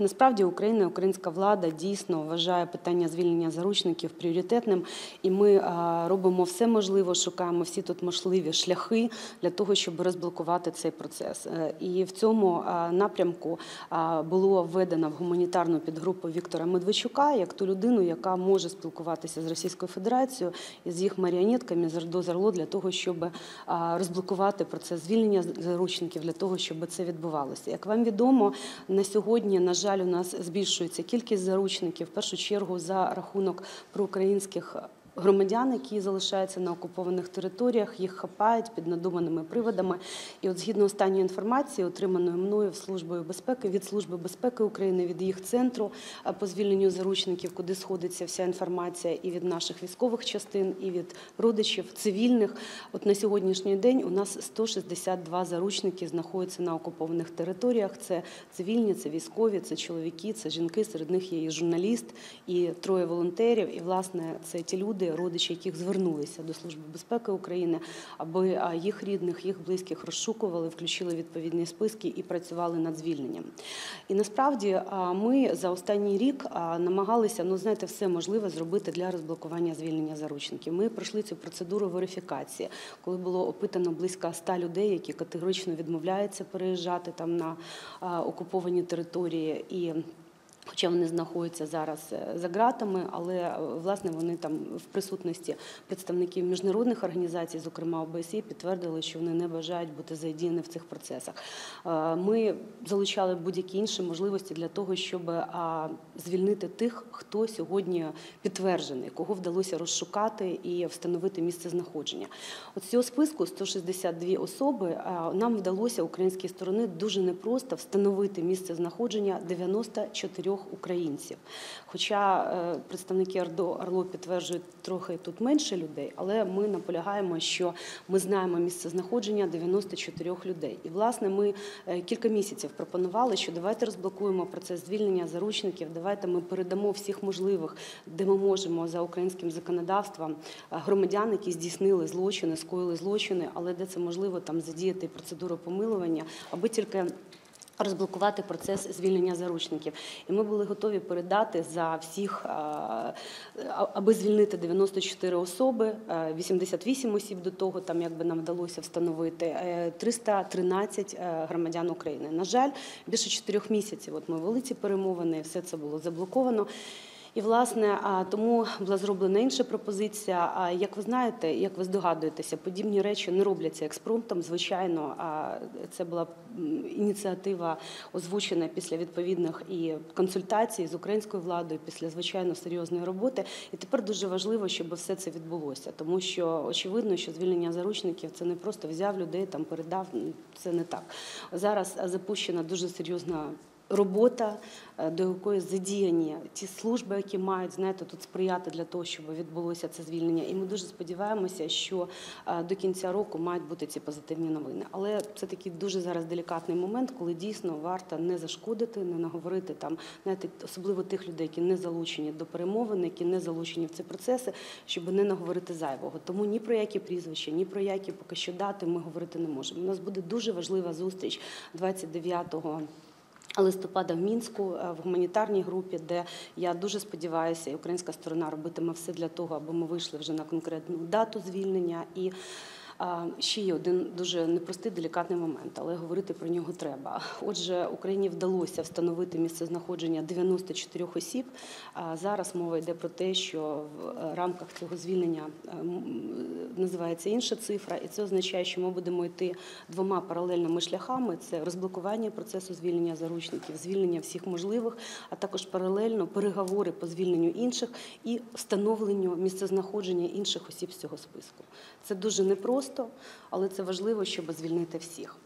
Насправді Україна, українська влада дійсно вважає питання звільнення заручників пріоритетним, і ми робимо все можливе, шукаємо всі тут можливі шляхи для того, щоб розблокувати цей процес. І в цьому напрямку було введено в гуманітарну підгрупу Віктора Медведчука як ту людину, яка може спілкуватися з Російською Федерацією і з їх маріонетками з до зарло для того, щоб розблокувати процес звільнення заручників, для того, щоб це відбувалося. Як вам відомо, на сьогодні, на жаль, у нас збільшується кількість заручників, в першу чергу за рахунок проукраїнських громадян, які залишаються на окупованих територіях, їх хапають під надуманими приводами. І от згідно останньої інформації, отриманої мною від Служби безпеки України, від їх центру по звільненню заручників, куди сходиться вся інформація і від наших військових частин, і від родичів цивільних, от на сьогоднішній день у нас 162 заручники знаходяться на окупованих територіях. Це цивільні, це військові, це чоловіки, це жінки, серед них є і журналіст, і 3 волонтерів, і, власне, це ті люди, родичі, яких звернулися до Служби безпеки України, аби їх рідних, їх близьких розшукували, включили відповідні списки і працювали над звільненням. І насправді ми за останній рік намагалися, все можливе зробити для розблокування звільнення заручників. Ми пройшли цю процедуру верифікації, коли було опитано близько 100 людей, які категорично відмовляються переїжджати там на окуповані території, і хоча вони знаходяться зараз за ґратами, але, власне, вони там в присутності представників міжнародних організацій, зокрема ОБСЄ, підтвердили, що вони не бажають бути задіяні в цих процесах. Ми залучали будь-які інші можливості для того, щоб звільнити тих, хто сьогодні підтверджений, кого вдалося розшукати і встановити місце знаходження. От з цього списку 162 особи нам вдалося українській стороні дуже непросто встановити місце знаходження 94 українців. Хоча представники ОРЛО підтверджують трохи тут менше людей, але ми наполягаємо, що ми знаємо місце знаходження 94 людей. І, власне, ми кілька місяців пропонували, що давайте розблокуємо процес звільнення заручників, давайте ми передамо всіх можливих, де ми можемо за українським законодавством, громадян, які здійснили злочини, скоїли злочини, але де це можливо, там задіяти процедуру помилування, аби тільки розблокувати процес звільнення заручників. І ми були готові передати за всіх, аби звільнити 94 особи, 88 осіб до того, там якби нам вдалося встановити, 313 громадян України. На жаль, більше 4 місяців от ми вели ці перемовини, все це було заблоковано. І, власне, тому була зроблена інша пропозиція. Як ви знаєте, як ви здогадуєтеся, подібні речі не робляться експромтом. Звичайно, це була ініціатива озвучена після відповідних і консультацій з українською владою, після, звичайно, серйозної роботи. І тепер дуже важливо, щоб все це відбулося. Тому що очевидно, що звільнення заручників – це не просто взяв людей, там передав, це не так. Зараз запущена дуже серйозна робота, до якої задіяні ті служби, які мають, тут сприяти для того, щоб відбулося це звільнення. І ми дуже сподіваємося, що до кінця року мають бути ці позитивні новини. Але це такий дуже зараз делікатний момент, коли дійсно варто не зашкодити, не наговорити там, особливо тих людей, які не залучені до перемовин, які не залучені в ці процеси, щоб не наговорити зайвого. Тому ні про які прізвища, ні про які поки що дати ми говорити не можемо. У нас буде дуже важлива зустріч 29 листопада в Мінську, в гуманітарній групі, де, я дуже сподіваюся, і українська сторона робитиме все для того, аби ми вийшли вже на конкретну дату звільнення. І ще є один дуже непростий, делікатний момент, але говорити про нього треба. Отже, Україні вдалося встановити місцезнаходження 94 осіб. Зараз мова йде про те, що в рамках цього звільнення називається інша цифра, і це означає, що ми будемо йти 2 паралельними шляхами. Це розблокування процесу звільнення заручників, звільнення всіх можливих, а також паралельно переговори по звільненню інших і встановленню місцезнаходження інших осіб з цього списку. Це дуже непросто, але це важливо, щоб звільнити всіх.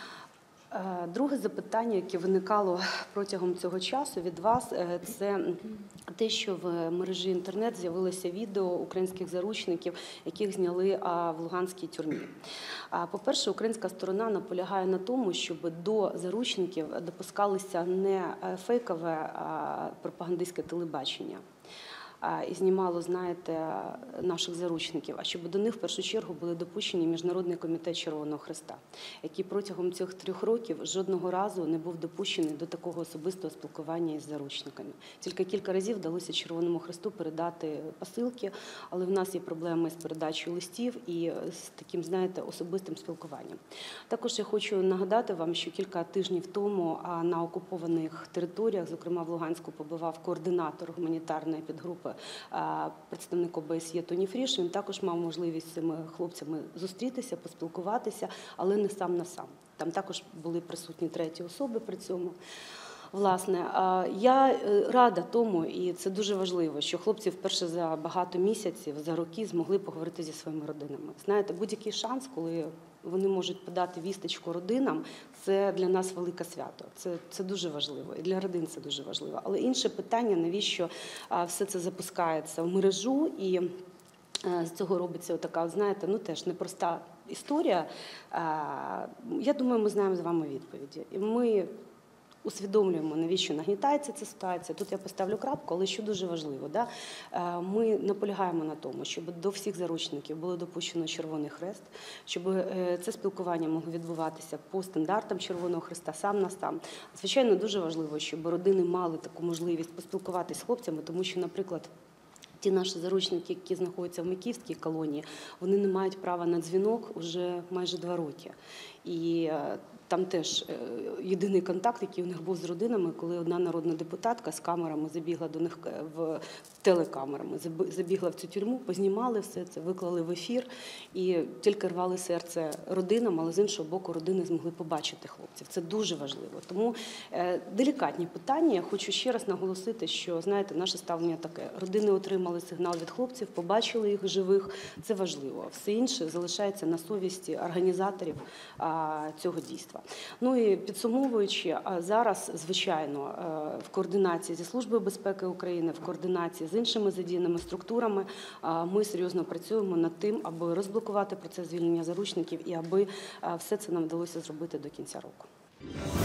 Друге запитання, яке виникало протягом цього часу від вас, це те, що в мережі інтернет з'явилося відео українських заручників, яких зняли в луганській тюрмі. По-перше, українська сторона наполягає на тому, щоб до заручників допускалося не фейкове пропагандистське телебачення, і знімало, знаєте, наших заручників, а щоб до них в першу чергу були допущені Міжнародний комітет Червоного Хреста, який протягом цих 3 років жодного разу не був допущений до такого особистого спілкування із заручниками. Тільки кілька разів вдалося Червоному Хресту передати посилки, але в нас є проблеми з передачею листів і з таким, знаєте, особистим спілкуванням. Також я хочу нагадати вам, що кілька тижнів тому на окупованих територіях, зокрема в Луганську, побував координатор гуманітарної підгрупи, представник ОБСЄ Тоні Фріш. Він також мав можливість з цими хлопцями зустрітися, поспілкуватися, але не сам на сам. Там також були присутні треті особи при цьому. Власне, я рада тому, і це дуже важливо, що хлопці вперше за багато місяців, за роки змогли поговорити зі своїми родинами. Знаєте, будь-який шанс, коли вони можуть подати вісточку родинам, це для нас велике свято. Це дуже важливо, і для родин це дуже важливо. Але інше питання, навіщо все це запускається в мережу, і з цього робиться така, знаєте, теж непроста історія. Я думаю, ми знаємо з вами відповіді. І ми усвідомлюємо, навіщо нагнітається ця ситуація. Тут я поставлю крапку, але що дуже важливо, ми наполягаємо на тому, щоб до всіх заручників було допущено Червоний Хрест, щоб це спілкування могло відбуватися по стандартам Червоного Хреста, сам на сам. Звичайно, дуже важливо, щоб родини мали таку можливість поспілкуватися з хлопцями, тому що, наприклад, ті наші заручники, які знаходяться в Миківській колонії, вони не мають права на дзвінок вже майже 2 роки. І там теж єдиний контакт, який у них був з родинами, коли одна народна депутатка з камерами забігла до них, телекамерами, забігла в цю тюрму, познімали все це, виклали в ефір і тільки рвали серце родинам, але з іншого боку родини змогли побачити хлопців. Це дуже важливо. Тому делікатні питання. Я хочу ще раз наголосити, що, знаєте, наше ставлення таке. Родини отримали сигнал від хлопців, побачили їх живих. Це важливо. Все інше залишається на совісті організаторів цього дійства. І підсумовуючи, зараз, звичайно, в координації зі Службою безпеки України, в координації з іншими задіяними структурами ми серйозно працюємо над тим, аби розблокувати процес звільнення заручників і аби все це нам вдалося зробити до кінця року.